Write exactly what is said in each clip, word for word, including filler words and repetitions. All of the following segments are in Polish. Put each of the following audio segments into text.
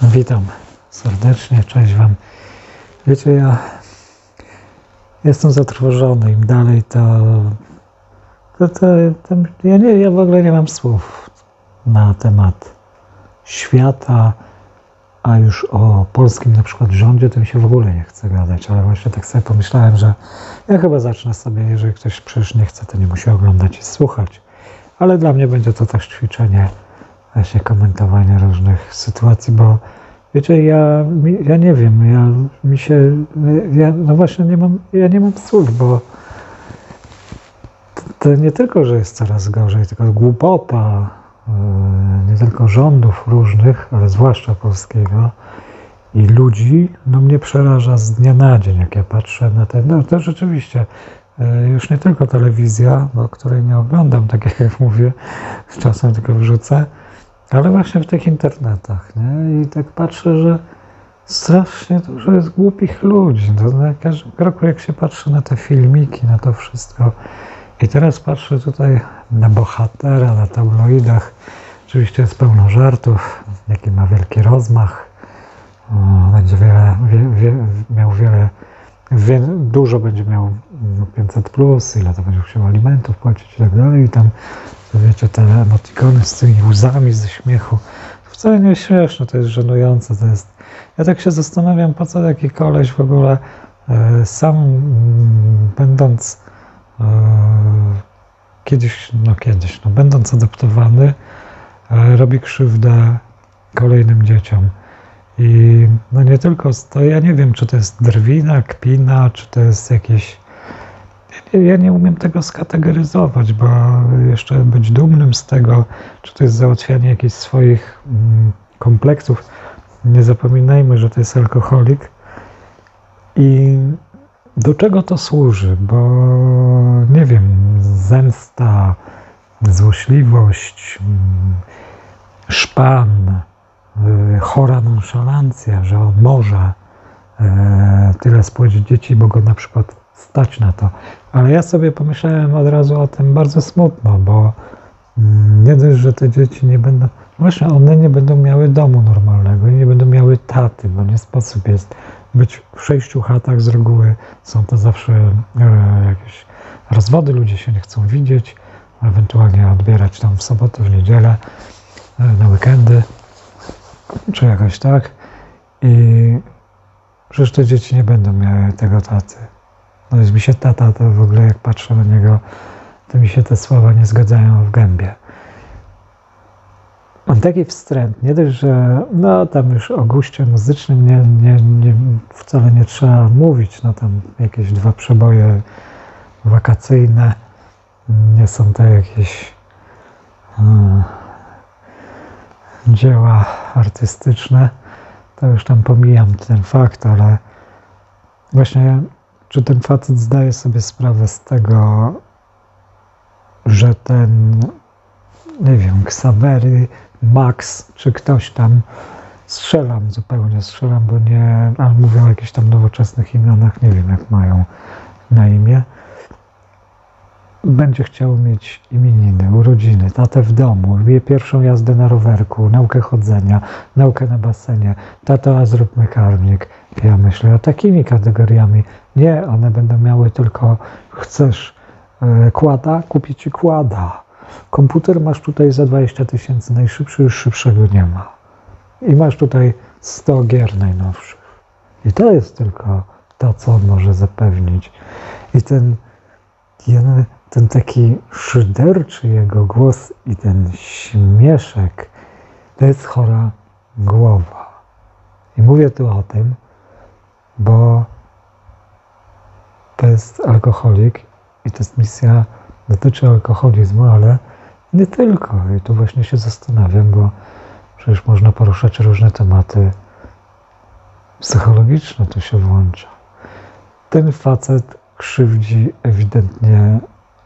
Witam serdecznie, cześć Wam. Wiecie, ja jestem zatrwożony. Im dalej to, to, to, to ja, nie, ja w ogóle nie mam słów na temat świata, a już o polskim na przykład rządzie to mi się w ogóle nie chce gadać, ale właśnie tak sobie pomyślałem, że ja chyba zacznę sobie, jeżeli ktoś przecież nie chce, to nie musi oglądać i słuchać, ale dla mnie będzie to też ćwiczenie właśnie komentowania różnych sytuacji, bo wiecie, ja, ja nie wiem, ja mi się, ja, no właśnie nie mam, ja nie mam słów, bo to, to nie tylko, że jest coraz gorzej, tylko głupota, nie tylko rządów różnych, ale zwłaszcza polskiego i ludzi, no mnie przeraża z dnia na dzień, jak ja patrzę na te, no to rzeczywiście, już nie tylko telewizja, no, której nie oglądam, tak jak mówię, czasem tylko wrzucę, ale właśnie w tych internetach, nie? I tak patrzę, że strasznie dużo jest głupich ludzi. To na każdym kroku, jak się patrzy na te filmiki, na to wszystko. I teraz patrzę tutaj na bohatera, na tabloidach. Oczywiście jest pełno żartów, jaki ma wielki rozmach. Będzie wiele, wie, wie, miał wiele, wie, dużo będzie miał pięćset plus, ile to będzie musiał alimentów płacić i tak dalej. I tam, wiecie, te emotikony z tymi łzami ze śmiechu. To wcale nie jest śmieszne, to jest żenujące. To jest... Ja tak się zastanawiam, po co taki koleś w ogóle e, sam m, będąc e, kiedyś, no kiedyś, no będąc adoptowany, e, robi krzywdę kolejnym dzieciom. I no nie tylko to, ja nie wiem, czy to jest drwina, kpina, czy to jest jakieś... Ja nie umiem tego skategoryzować, bo jeszcze być dumnym z tego, czy to jest załatwianie jakichś swoich mm, kompleksów. Nie zapominajmy, że to jest alkoholik. I do czego to służy? Bo nie wiem, zemsta, złośliwość, szpan, chora nonszalancja, że on może e, tyle spłodzić dzieci, bo go na przykład stać na to. Ale ja sobie pomyślałem od razu o tym bardzo smutno, bo nie dość, że te dzieci nie będą, właśnie one nie będą miały domu normalnego i nie będą miały taty, bo nie sposób jest być w sześciu chatach z reguły. Są to zawsze e, jakieś rozwody, ludzie się nie chcą widzieć, ewentualnie odbierać tam w sobotę, w niedzielę, e, na weekendy, czy jakoś tak. I przecież te dzieci nie będą miały tego taty. No jest mi się tata, to w ogóle jak patrzę na niego, to mi się te słowa nie zgadzają w gębie. Mam taki wstręt, nie dość, że no tam już o guście muzycznym nie, nie, nie, wcale nie trzeba mówić, no tam jakieś dwa przeboje wakacyjne, nie są to jakieś hmm, dzieła artystyczne, to już tam pomijam ten fakt, ale właśnie czy ten facet zdaje sobie sprawę z tego, że ten, nie wiem, Ksawery, Max, czy ktoś tam, strzelam zupełnie, strzelam, bo nie, ale mówią o jakichś tam nowoczesnych imionach, nie wiem jak mają na imię, będzie chciał mieć imieniny, urodziny, tatę w domu, wie pierwszą jazdę na rowerku, naukę chodzenia, naukę na basenie, tato, a zróbmy karmnik. Ja myślę o takimi kategoriami. Nie, one będą miały tylko, chcesz e, kłada, kupię ci kłada. Komputer masz tutaj za dwadzieścia tysięcy, najszybszy, już szybszego nie ma. I masz tutaj sto gier najnowszych. I to jest tylko to, co on może zapewnić. I ten, ten, ten taki szyderczy jego głos i ten śmieszek, to jest chora głowa. I mówię tu o tym, bo to jest alkoholik i to jest misja, dotyczy alkoholizmu, ale nie tylko. I tu właśnie się zastanawiam, bo przecież można poruszać różne tematy psychologiczne, tu się włącza. Ten facet krzywdzi ewidentnie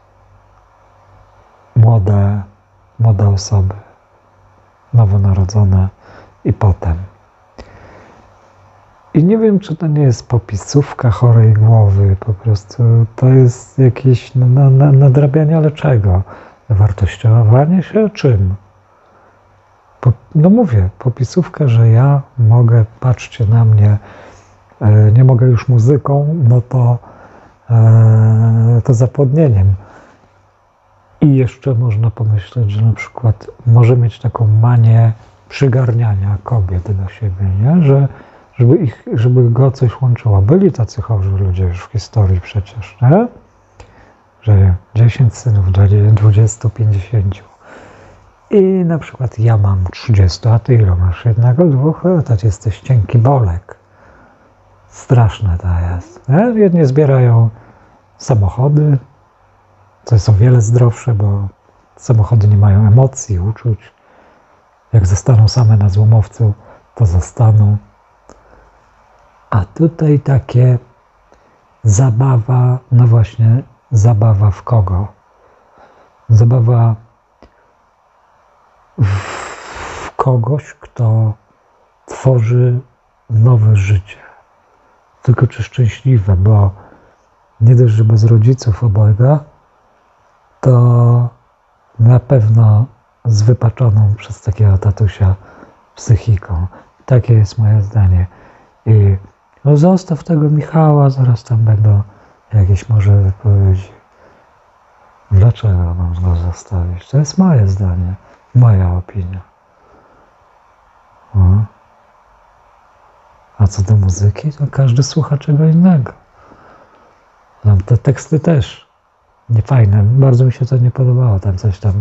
młode, młode osoby, nowonarodzone i potem. I nie wiem, czy to nie jest popisówka chorej głowy, po prostu to jest jakieś na, na, nadrabianie, ale czego? Wartościowanie się czym? Po, no mówię, popisówkę, że ja mogę, patrzcie na mnie, e, nie mogę już muzyką, no to, e, to zapłodnieniem. I jeszcze można pomyśleć, że na przykład może mieć taką manię przygarniania kobiet do siebie, nie? Że żeby, ich, żeby go coś łączyło. Byli tacy chorzy ludzie już w historii przecież, nie? Że dziesięć synów, dwadzieścia, pięćdziesiąt. I na przykład ja mam trzydzieści, a ty ile masz? Jednego, dwóch? To jesteś cienki bolek. Straszne to jest. Nie? Jedni zbierają samochody, to jest o wiele zdrowsze, bo samochody nie mają emocji, uczuć. Jak zostaną same na złomowcu, to zostaną. A tutaj takie zabawa, no właśnie, zabawa w kogo? Zabawa w kogoś, kto tworzy nowe życie. Tylko czy szczęśliwe, bo nie dość, że bez rodziców obojga, to na pewno z wypaczoną przez takiego tatusia psychiką. Takie jest moje zdanie. I no zostaw tego Michała, zaraz tam będą jakieś może wypowiedzi. Dlaczego mam go zostawić? To jest moje zdanie, moja opinia. O. A co do muzyki, to każdy słucha czego innego. No, te teksty też niefajne, bardzo mi się to nie podobało, tam coś tam,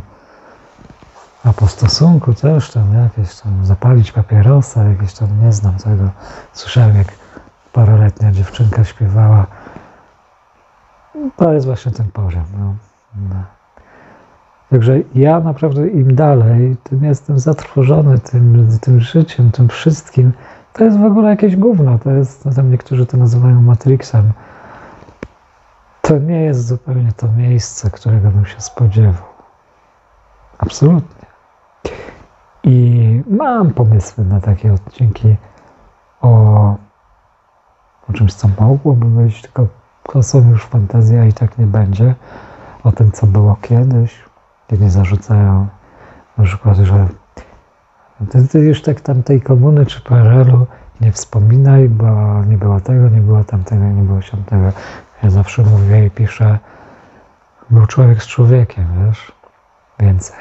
a po stosunku też tam jakieś tam zapalić papierosa, jakieś tam, nie znam tego, słyszałem jak paroletnia dziewczynka śpiewała, to jest właśnie ten poziom, no. No. Także ja naprawdę im dalej, tym jestem zatrwożony tym, tym życiem, tym wszystkim, to jest w ogóle jakieś gówno, to jest, no tam niektórzy to nazywają Matrixem. To nie jest zupełnie to miejsce, którego bym się spodziewał. Absolutnie. I mam pomysły na takie odcinki o, o czymś, co mogłoby być, tylko to są już fantazja i tak nie będzie. O tym, co było kiedyś, kiedy zarzucają na przykład, że ty, ty już tak tamtej komuny czy P R L-u nie wspominaj, bo nie było tego, nie było tamtego, nie było siamtego. Ja zawsze mówię i piszę, był człowiek z człowiekiem, wiesz, więcej.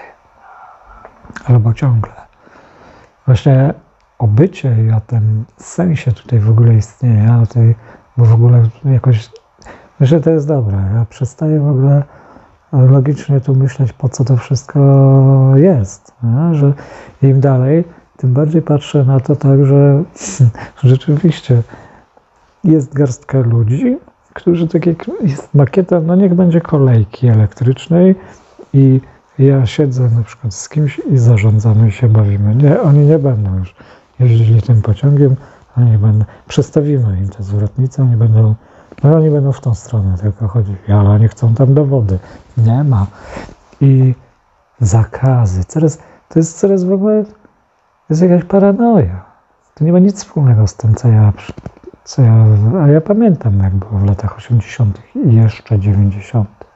Albo ciągle. Właśnie o bycie i o tym sensie tutaj w ogóle istnienia, o tej, bo w ogóle jakoś, myślę, że to jest dobre. Ja przestaję w ogóle logicznie tu myśleć, po co to wszystko jest. Nie? Że im dalej, tym bardziej patrzę na to tak, że rzeczywiście jest garstka ludzi, którzy, tak jak jest makieta, no niech będzie kolejki elektrycznej i ja siedzę na przykład z kimś i zarządzamy się, bawimy. Nie, oni nie będą już jeździli tym pociągiem, oni będą, przestawimy im tę zwrotnicę, oni będą, no oni będą w tą stronę tylko chodzili, ale oni chcą tam do wody. Nie ma. I zakazy. Coraz, to jest coraz w ogóle, to jest jakaś paranoja. To nie ma nic wspólnego z tym, co ja Co ja, a ja pamiętam, jak było w latach osiemdziesiątych i jeszcze dziewięćdziesiątych.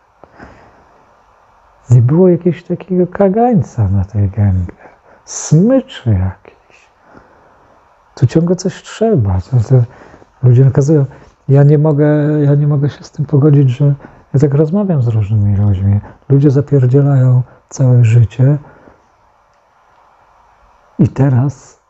Nie było jakiegoś takiego kagańca na tej gębie. Smyczy jakiś. Tu ciągle coś trzeba. To, to ludzie nakazują. Ja nie mogę, ja nie mogę się z tym pogodzić, że ja tak rozmawiam z różnymi ludźmi. Ludzie zapierdzielają całe życie i teraz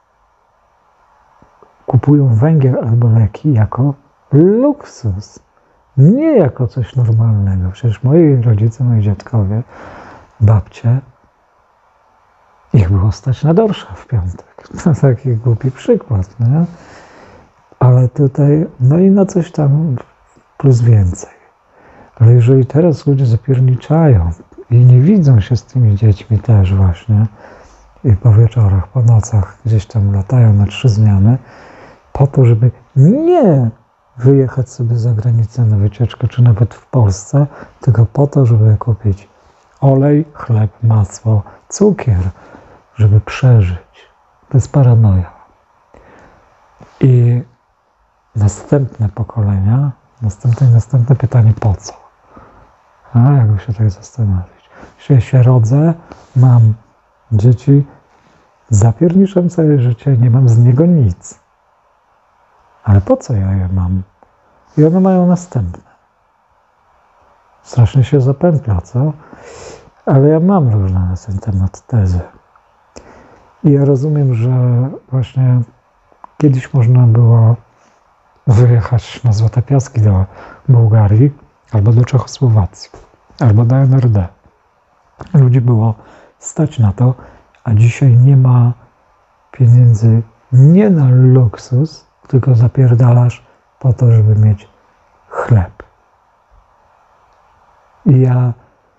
kupują węgiel albo leki jako luksus, nie jako coś normalnego. Przecież moi rodzice, moi dziadkowie, babcie, ich było stać na dorsza w piątek. To taki głupi przykład, nie? Ale tutaj, no i na coś tam plus więcej. Ale jeżeli teraz ludzie zapierniczają i nie widzą się z tymi dziećmi też właśnie i po wieczorach, po nocach gdzieś tam latają na trzy zmiany, po to, żeby nie wyjechać sobie za granicę na wycieczkę, czy nawet w Polsce, tylko po to, żeby kupić olej, chleb, masło, cukier, żeby przeżyć. To jest paranoja. I następne pokolenia, następne i następne pytanie, po co? A jakby się tak zastanowić. Jeśli ja się rodzę, mam dzieci, Zapierniczam całe życie, nie mam z niego nic. Ale po co ja je mam? I one mają następne. Strasznie się zapętla, co? Ale ja mam różne na ten temat tezy. I ja rozumiem, że właśnie kiedyś można było wyjechać na Złote Piaski do Bułgarii, albo do Czechosłowacji, albo do N R D. Ludzi było stać na to, a dzisiaj nie ma pieniędzy nie na luksus, tylko zapierdalasz po to, żeby mieć chleb. I ja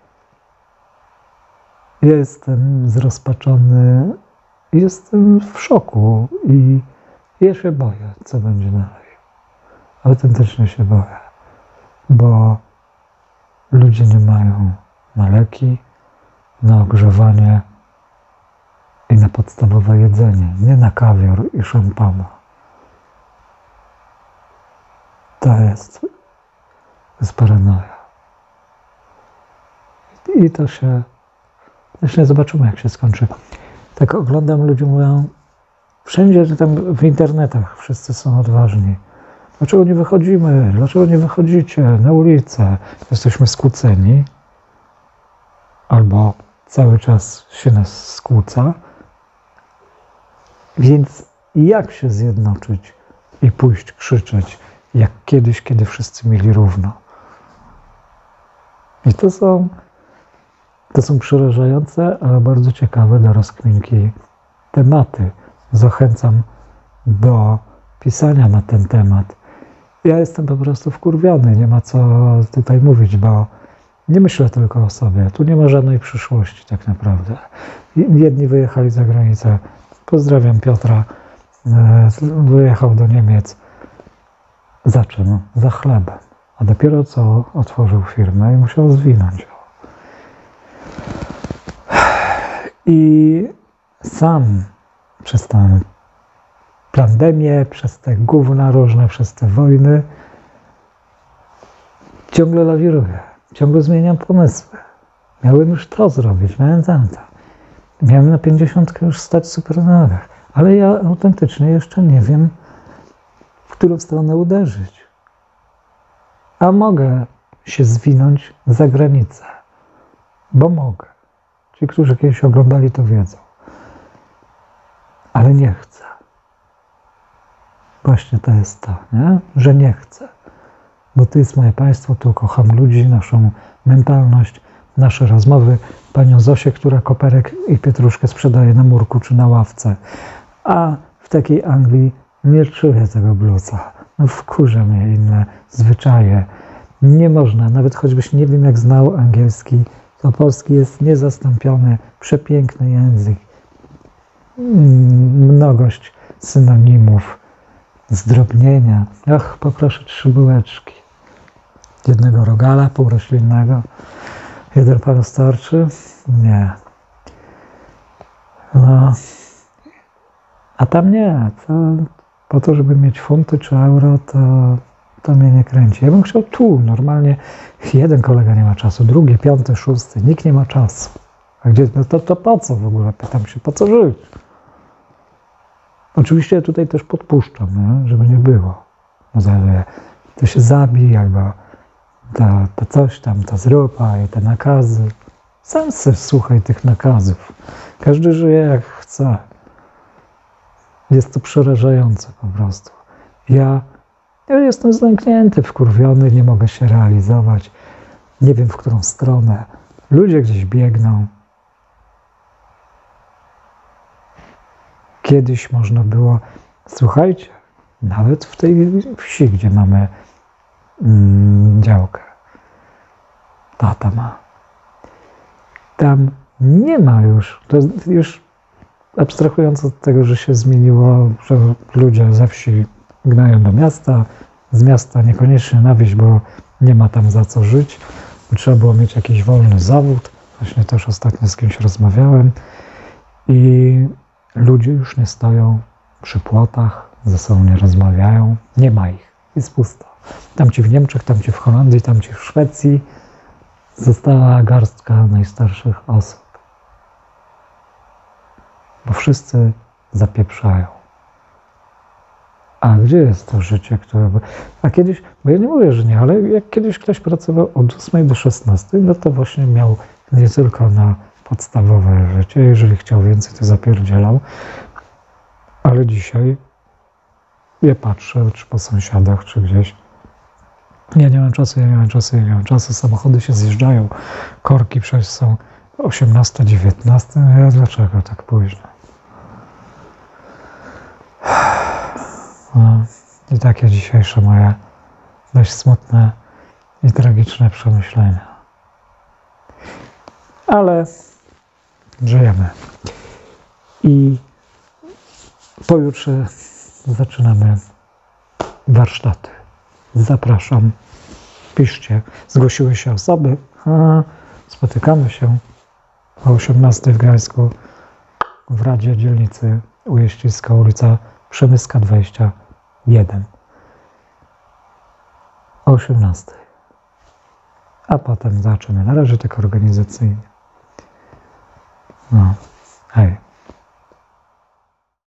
jestem zrozpaczony, jestem w szoku i ja się boję, co będzie dalej. Autentycznie się boję, bo ludzie nie mają na leki, na ogrzewanie i na podstawowe jedzenie, nie na kawior i szampana. To jest, to jest paranoja. I to się, jeszcze zobaczymy, jak się skończy. Tak oglądam, ludzie mówią, wszędzie tam w internetach wszyscy są odważni. Dlaczego nie wychodzimy? Dlaczego nie wychodzicie na ulicę? Jesteśmy skłóceni. Albo cały czas się nas skłóca. Więc jak się zjednoczyć i pójść krzyczeć, jak kiedyś, kiedy wszyscy mieli równo? I to są, to są przerażające, ale bardzo ciekawe do rozkminki tematy. Zachęcam do pisania na ten temat. Ja jestem po prostu wkurwiony, nie ma co tutaj mówić, bo nie myślę tylko o sobie. Tu nie ma żadnej przyszłości tak naprawdę. Jedni wyjechali za granicę. Pozdrawiam Piotra. Wyjechał do Niemiec. Za czym? Za chlebem. A dopiero co otworzył firmę i musiał zwinąć ją. I sam przez tę pandemię, przez te gówna różne, przez te wojny ciągle lawiruję. Ciągle zmieniam pomysły. Miałem już to zrobić, miałem tamto. Miałem na pięćdziesiątkę już stać super na nogach. Ale ja autentycznie jeszcze nie wiem, w którą stronę uderzyć. A mogę się zwinąć za granicę. Bo mogę. Ci, którzy kiedyś oglądali, to wiedzą. Ale nie chcę. Właśnie to jest to, nie? Że nie chcę. Bo to jest moje państwo, tu kocham ludzi, naszą mentalność, nasze rozmowy, panią Zosię, która koperek i pietruszkę sprzedaje na murku czy na ławce. A w takiej Anglii nie czuję tego bluesa. No wkurza mnie inne zwyczaje. Nie można, nawet choćbyś nie wiem jak znał angielski, to polski jest niezastąpiony, przepiękny język. Mnogość synonimów, zdrobnienia. Ach, poproszę trzy bułeczki. Jednego rogala półroślinnego. Jeden panu starczy? Nie. No. A tam nie. To po to, żeby mieć funty czy euro, to, to mnie nie kręci. Ja bym chciał tu, normalnie. Jeden kolega nie ma czasu, drugi, piąty, szósty. Nikt nie ma czasu. A gdzie, to, to po co w ogóle? Pytam się, po co żyć? Oczywiście ja tutaj też podpuszczam, nie? Żeby nie było. No, to się zabij, albo to, to coś tam, to zrób, a i te nakazy. Sam sobie słuchaj tych nakazów. Każdy żyje jak chce. Jest to przerażające po prostu. Ja, ja jestem zamknięty, wkurwiony, nie mogę się realizować. Nie wiem, w którą stronę. Ludzie gdzieś biegną. Kiedyś można było, słuchajcie, nawet w tej wsi, gdzie mamy mm, działkę, tata ma, tam nie ma już, to już abstrahując od tego, że się zmieniło, że ludzie ze wsi gnają do miasta, z miasta niekoniecznie na wieś, bo nie ma tam za co żyć, bo trzeba było mieć jakiś wolny zawód, właśnie też ostatnio z kimś rozmawiałem i ludzie już nie stoją przy płotach, ze sobą nie rozmawiają, nie ma ich, jest pusto. Tamci w Niemczech, tamci w Holandii, tamci w Szwecji została garstka najstarszych osób. bo wszyscy zapieprzają. A gdzie jest to życie, które... A kiedyś, bo ja nie mówię, że nie, ale jak kiedyś ktoś pracował od ósmej do szesnastej, no to właśnie miał nie tylko na podstawowe życie, jeżeli chciał więcej, to zapierdzielał, ale dzisiaj ja patrzę, czy po sąsiadach, czy gdzieś. Ja nie mam czasu, ja nie mam czasu, ja nie mam czasu. Samochody się zjeżdżają, korki przecież są osiemnasta, dziewiętnasta. Ja dlaczego tak późno? No, i takie dzisiejsze moje dość smutne i tragiczne przemyślenia. Ale żyjemy. I pojutrze zaczynamy warsztaty. Zapraszam. Piszcie. Zgłosiły się osoby. A, spotykamy się o osiemnastej w Gdańsku w Radzie Dzielnicy Ujeściska, ulica Przemyska dwadzieścia jeden. O osiemnastej. A potem zobaczymy. Na razie tak organizacyjnie. No.